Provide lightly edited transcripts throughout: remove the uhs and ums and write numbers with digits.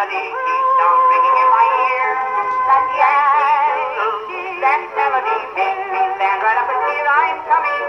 melody keeps on ringing in my ear. That Yankee, that melody makes me stand right up and here I'm coming.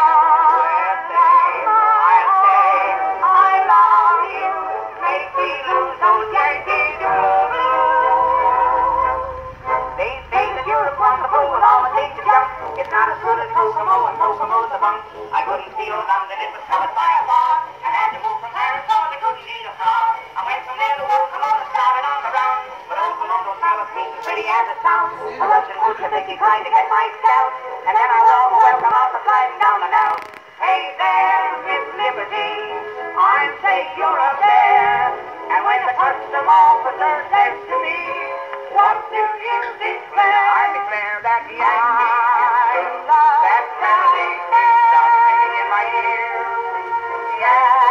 I'll say, I love you, make me lose those Yankee blues. They say that you're a wonderful with all the things you jump. It's not as good as Kokomo and Kokomo's a bunk. I couldn't feel London, it was covered by a fog. I had to move from Paris, so I couldn't eat a frog. I went from there to Kokomo to started on the round. But Kokomo don't smell as sweet and pretty as it sounds. A Russian wood to make me trying to get my scalp. And then I was welcome out to sliding down and out. Hey there, Miss Liberty, I'm safe, you're up there. And when the custom officer says to me, what do you declare? I declare that that melody keeps on ringing in my ear. Yeah.